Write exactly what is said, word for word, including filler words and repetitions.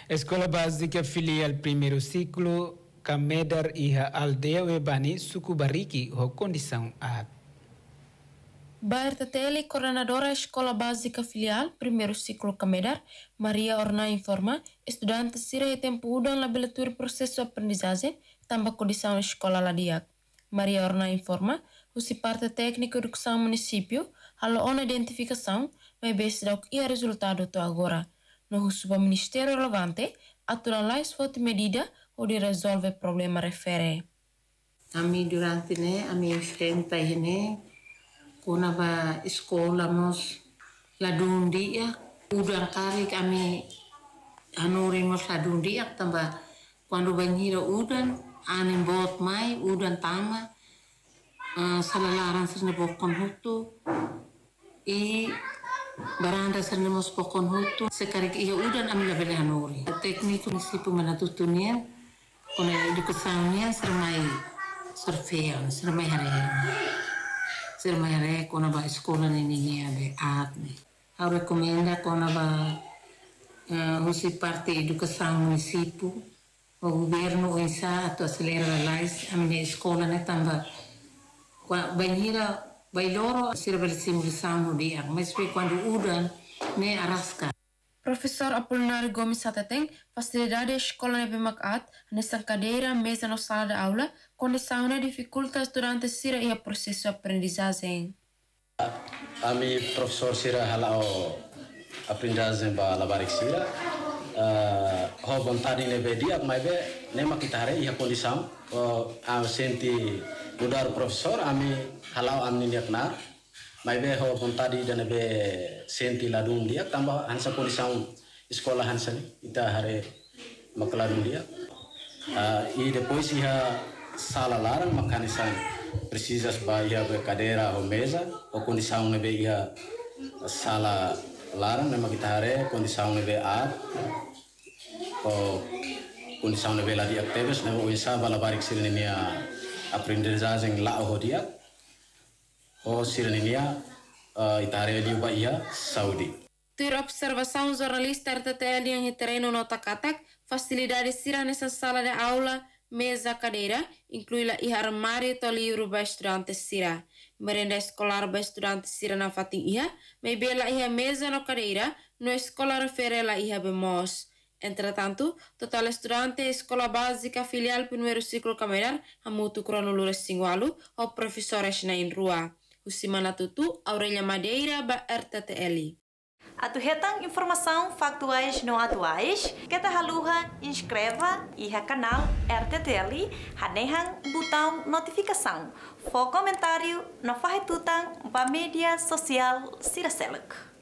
Escola Básica Filial Primeiro Ciclo, Camedar e a Aldeia Webani, Sucubariki, com condição A. Bairta Tele, coordenadora Escola Básica Filial Primeiro Ciclo Camedar, Maria Orna informa, estudantes sira e tempo udang la belatur processo aprendizagem, tambah condição escola ladiak. Maria Orna informa, usi parte técnica educação município, halo ona identificação, mas bem dauk ia resultado to agora. No suba ministério relevante, atura lais foto medida ou de resolve problema refere. Ami durante ne, ami enfrenta ne, kona ba escola mos ladundi ya, udang kali kami hanuri mos ladundi ya, tambah quando banhira udan, anin bot mai, udan tama, uh, salalaran serne bokon hutu, i baranda serne mos bokon hutu, sekarik iya udan ami labele hanuri. Teknik município manatutunian, kona educaçãonya sermai surveillance, sermai harehema. Sermai hareh kona ba escola nini abe at ne. Eu recomendo kona ba uh, usi parte educação município, o governo insa atau acelera lais a minha escola ne tamba banhira bailoro sira bersimulação no dia, mas foi quando udan ne arasca. Professor Apolinário Gomes Sateteng, facilidade escola nebe makat, nessa cadeira, mesa no sala de aula, condição de dificuldades durante sira e o processo de aprendizagem. A mi professor sira halao aprendizagem ba labarik sira, ho vontade nebe dia, mas be nema kita hari ia condição, a senti mudar professor, a mi halao amni dia kena. Mas be ho vontade de nebe senti ladun dia tambah hansa condição escola hansa ita hare makladun dia uh, e depois ia sala larang makanisan precisas ba ia be cadeira ou mesa ou condição nebe ia sala larang nema kita hare condição nebe a ou condição nebe la dia actives nema uisa bala barik sirenia aprendizagem la ho dia o sirenia uh, itare di Bahia Saudi. Tur observação jornalista R T T L yang terreno nota katak, facilidade sira nessa sala de aula, mesa, cadeira, inclui la iha armário to livro ba estudante sira. Merenda escolar ba estudante sira na fating iha, may bela iha mesa no cadeira, no escola refere la iha bemos. Entretanto, total estudante escola básica filial primeiro ciclo Camedar, hamutu cronolures singualu, o professores na inrua. Usimana Tutu, Aurelia Madeira, ba R T T L. Atu hetang informação factuais não atuais, kita haluha inscreva e canal R T T L, hanehang botão notificação, for comentário, no fahitutang ba mídia social Siraseluk.